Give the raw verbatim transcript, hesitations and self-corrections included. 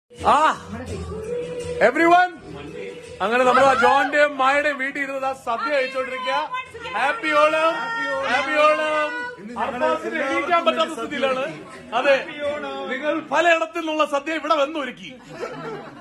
ആ എവ്രിവൺ, അങ്ങനെ നമ്മൾ ജോണിന്റെയും മായുടെയും വീട്ടിൽ ഇരുന്നത് സദ്യ കഴിച്ചോണ്ടിരിക്കുക. Happy Onam, happy Onam. അർബാസിന് എണീക്കാൻ പറ്റാത്ത സ്ഥിതിയിലാണ്. അതെ, നിങ്ങൾ പലയിടത്തിൽ നിന്നുള്ള സദ്യ ഇവിടെ വന്നൊരുക്കി.